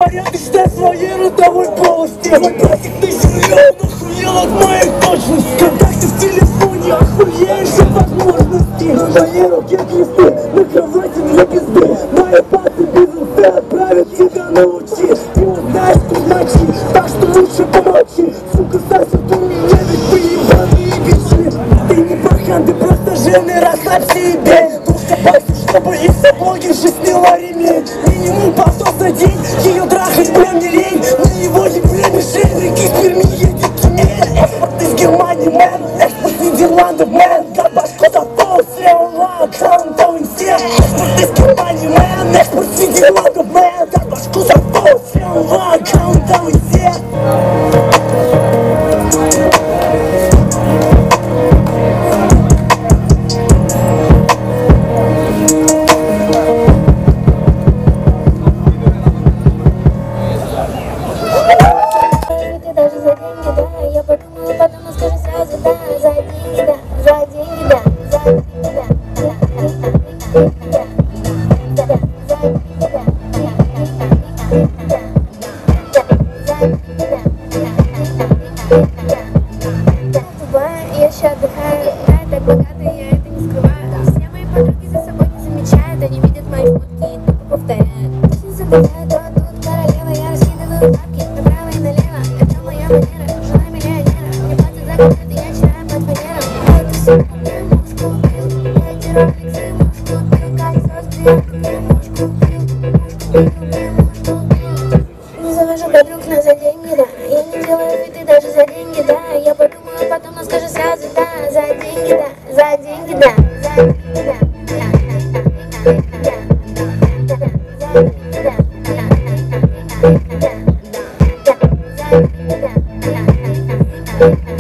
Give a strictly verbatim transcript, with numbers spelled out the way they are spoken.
порядочная своей родовой полости. Мой братик, ты сильно охуел от моей точности. Контакты в телефоне, охуеешь от возможностей. На моей руке кресты, на кровати для пизды. Мои пасы без инсты отправят тебя на лучи. Ты узнаешь, тут мочи, так что лучше помолчи. Сука, сосет у меня ведь поебанные бичи. Ты не пахан, ты просто жирный, расслабь себе. Двухсот баксов, чтобы из блогерши сняла ремень. Минимум полтос за день, ее трахать прям не лень. На его ебле мишень, реки в Перми едет туннель. Экспорт из Германии, мэн, экспорт Нидерландов, мэн. Как башку запал, слева, аккаунтовый всем. Экспорт из Германии, мэн, экспорт Нидерландов, мэн. Как башку запал, слева, аккаунтовый всем. Я еще отдыхаю, да, так богато, я это не скрываю. Все мои подруги за собой не замечают, они видят мои фотки и только повторяют. Если забегаю, то тут королева, я раскидываю бабки направо и налево. Это моя манера, жена миллионера. Мне платят за концерты, я читаю под фанером. А это все, я мушку убил, я эти роликсы мушку убил. Кольцо с приемкой, я мушку убил, мушку убил, мушку убил. Не завожу подруг, но за деньги, да. Я не делаю виды даже за деньги, да. Я подумаю потом, но скажу сразу, да. За деньги, да, за деньги, да. За деньги, да. Yeah.